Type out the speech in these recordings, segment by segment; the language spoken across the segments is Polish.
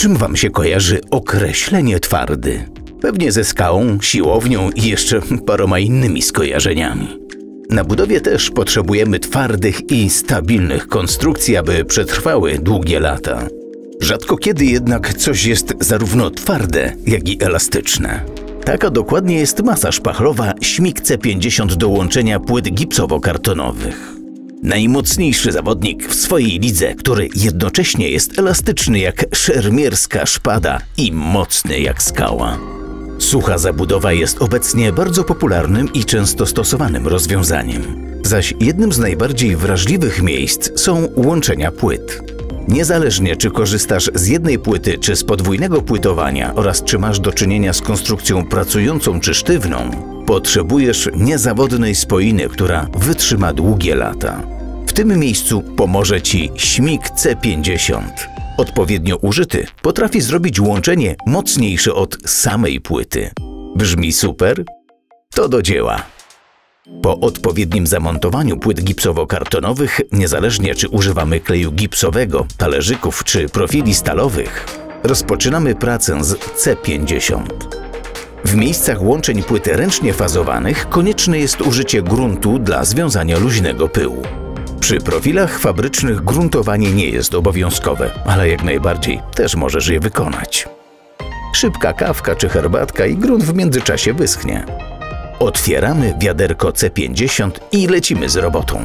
czym wam się kojarzy określenie twardy? Pewnie ze skałą, siłownią i jeszcze paroma innymi skojarzeniami. Na budowie też potrzebujemy twardych i stabilnych konstrukcji, aby przetrwały długie lata. Rzadko kiedy jednak coś jest zarówno twarde, jak i elastyczne. Taka dokładnie jest masa szpachlowa ŚMIG C50 do łączenia płyt gipsowo-kartonowych. Najmocniejszy zawodnik w swojej lidze, który jednocześnie jest elastyczny jak szermierska szpada i mocny jak skała. Sucha zabudowa jest obecnie bardzo popularnym i często stosowanym rozwiązaniem. Zaś jednym z najbardziej wrażliwych miejsc są łączenia płyt. Niezależnie czy korzystasz z jednej płyty czy z podwójnego płytowania oraz czy masz do czynienia z konstrukcją pracującą czy sztywną, potrzebujesz niezawodnej spoiny, która wytrzyma długie lata. W tym miejscu pomoże Ci ŚMIG C50. Odpowiednio użyty potrafi zrobić łączenie mocniejsze od samej płyty. Brzmi super? To do dzieła! Po odpowiednim zamontowaniu płyt gipsowo-kartonowych, niezależnie czy używamy kleju gipsowego, talerzyków czy profili stalowych, rozpoczynamy pracę z C50. W miejscach łączeń płyt ręcznie fazowanych konieczne jest użycie gruntu dla związania luźnego pyłu. Przy profilach fabrycznych gruntowanie nie jest obowiązkowe, ale jak najbardziej też możesz je wykonać. Szybka kawka czy herbatka i grunt w międzyczasie wyschnie. Otwieramy wiaderko C50 i lecimy z robotą.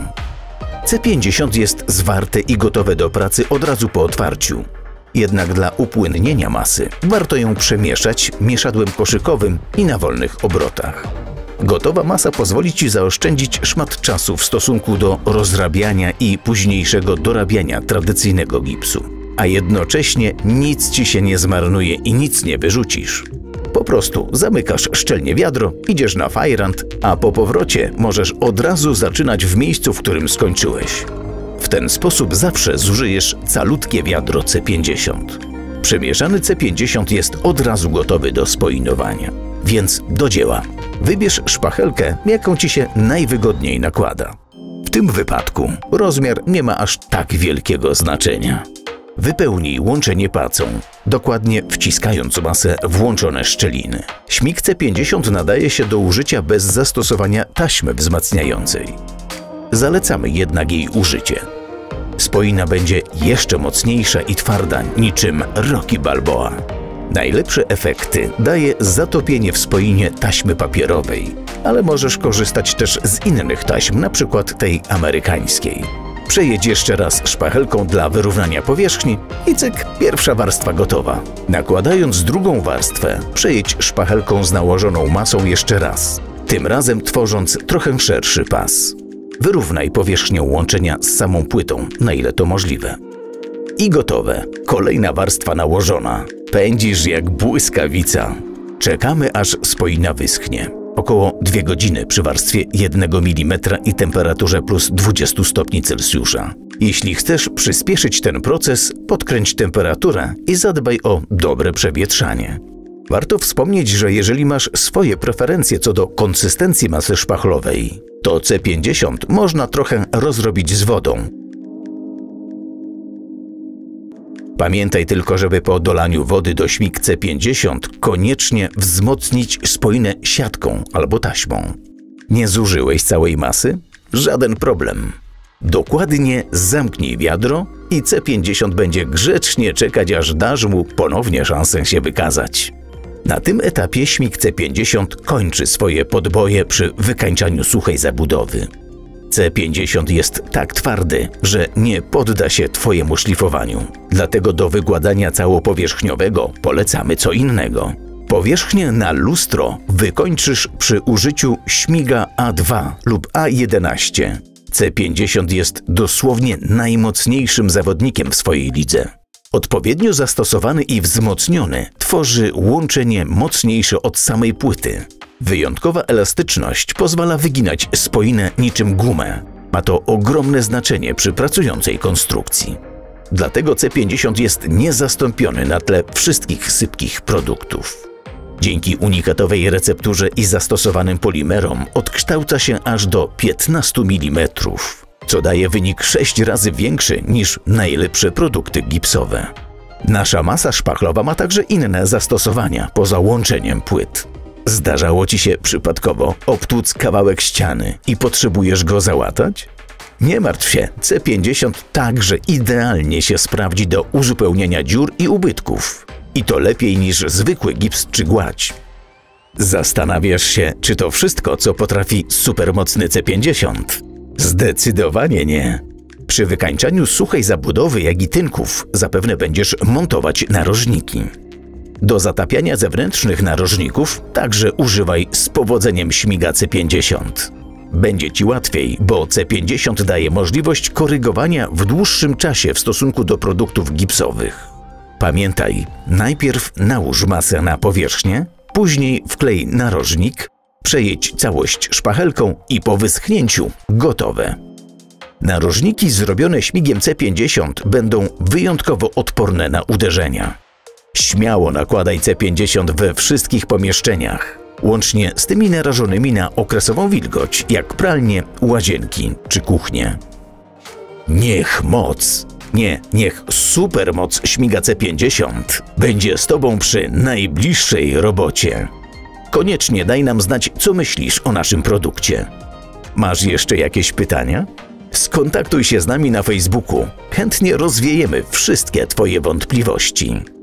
C50 jest zwarte i gotowe do pracy od razu po otwarciu. Jednak dla upłynnienia masy warto ją przemieszać mieszadłem koszykowym i na wolnych obrotach. Gotowa masa pozwoli Ci zaoszczędzić szmat czasu w stosunku do rozrabiania i późniejszego dorabiania tradycyjnego gipsu. A jednocześnie nic Ci się nie zmarnuje i nic nie wyrzucisz. Po prostu zamykasz szczelnie wiadro, idziesz na fajrant, a po powrocie możesz od razu zaczynać w miejscu, w którym skończyłeś. W ten sposób zawsze zużyjesz calutkie wiadro C50. Przemieszany C50 jest od razu gotowy do spoinowania. Więc do dzieła. Wybierz szpachelkę, jaką Ci się najwygodniej nakłada. W tym wypadku rozmiar nie ma aż tak wielkiego znaczenia. Wypełnij łączenie pacą, dokładnie wciskając masę w włączone szczeliny. ŚMIG C50 nadaje się do użycia bez zastosowania taśmy wzmacniającej. Zalecamy jednak jej użycie. Spoina będzie jeszcze mocniejsza i twarda niczym Rocky Balboa. Najlepsze efekty daje zatopienie w spoinie taśmy papierowej, ale możesz korzystać też z innych taśm, np. tej amerykańskiej. Przejedź jeszcze raz szpachelką dla wyrównania powierzchni i cyk, pierwsza warstwa gotowa. Nakładając drugą warstwę, przejedź szpachelką z nałożoną masą jeszcze raz, tym razem tworząc trochę szerszy pas. Wyrównaj powierzchnię łączenia z samą płytą, na ile to możliwe. I gotowe. Kolejna warstwa nałożona. Pędzisz jak błyskawica. Czekamy, aż spoina wyschnie. Około 2 godziny przy warstwie 1 mm i temperaturze plus 20 stopni Celsjusza. Jeśli chcesz przyspieszyć ten proces, podkręć temperaturę i zadbaj o dobre przewietrzanie. Warto wspomnieć, że jeżeli masz swoje preferencje co do konsystencji masy szpachlowej, to C50 można trochę rozrobić z wodą. Pamiętaj tylko, żeby po dolaniu wody do ŚMIG C50 koniecznie wzmocnić spoinę siatką albo taśmą. Nie zużyłeś całej masy? Żaden problem. Dokładnie zamknij wiadro i C50 będzie grzecznie czekać, aż dasz mu ponownie szansę się wykazać. Na tym etapie ŚMIG C50 kończy swoje podboje przy wykańczaniu suchej zabudowy. C50 jest tak twardy, że nie podda się Twojemu szlifowaniu. Dlatego do wygładania całopowierzchniowego polecamy co innego. Powierzchnię na lustro wykończysz przy użyciu śmiga A2 lub A11. C50 jest dosłownie najmocniejszym zawodnikiem w swojej lidze. Odpowiednio zastosowany i wzmocniony tworzy łączenie mocniejsze od samej płyty. Wyjątkowa elastyczność pozwala wyginać spoinę niczym gumę. Ma to ogromne znaczenie przy pracującej konstrukcji. Dlatego C50 jest niezastąpiony na tle wszystkich sypkich produktów. Dzięki unikatowej recepturze i zastosowanym polimerom odkształca się aż do 15 mm, co daje wynik 6 razy większy niż najlepsze produkty gipsowe. Nasza masa szpachlowa ma także inne zastosowania poza łączeniem płyt. Zdarzało Ci się przypadkowo obtłuc kawałek ściany i potrzebujesz go załatać? Nie martw się, C50 także idealnie się sprawdzi do uzupełniania dziur i ubytków. I to lepiej niż zwykły gips czy gładź. Zastanawiasz się, czy to wszystko, co potrafi supermocny C50? Zdecydowanie nie. Przy wykańczaniu suchej zabudowy, jak i tynków, zapewne będziesz montować narożniki. Do zatapiania zewnętrznych narożników także używaj z powodzeniem śmiga C50. Będzie Ci łatwiej, bo C50 daje możliwość korygowania w dłuższym czasie w stosunku do produktów gipsowych. Pamiętaj, najpierw nałóż masę na powierzchnię, później wklej narożnik, przejedź całość szpachelką i po wyschnięciu gotowe. Narożniki zrobione śmigiem C50 będą wyjątkowo odporne na uderzenia. Śmiało nakładaj C50 we wszystkich pomieszczeniach, łącznie z tymi narażonymi na okresową wilgoć, jak pralnie, łazienki czy kuchnie. Niech supermoc śmiga C50 będzie z Tobą przy najbliższej robocie. Koniecznie daj nam znać, co myślisz o naszym produkcie. Masz jeszcze jakieś pytania? Skontaktuj się z nami na Facebooku. Chętnie rozwiejemy wszystkie Twoje wątpliwości.